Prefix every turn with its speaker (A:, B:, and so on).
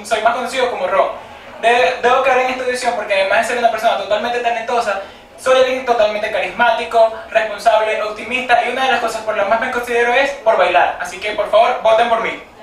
A: soy más conocido como Ro. Debo caer en esta audición porque además de ser una persona totalmente talentosa, soy alguien totalmente carismático, responsable, optimista y una de las cosas por las más me considero es por bailar. Así que por favor, voten por mí.